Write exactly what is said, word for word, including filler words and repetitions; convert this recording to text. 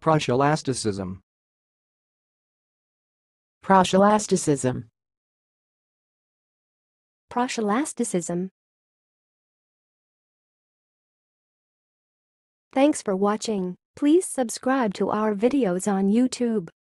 Proscholasticism. Proscholasticism. Proscholasticism. Thanks for watching. Please subscribe to our videos on YouTube.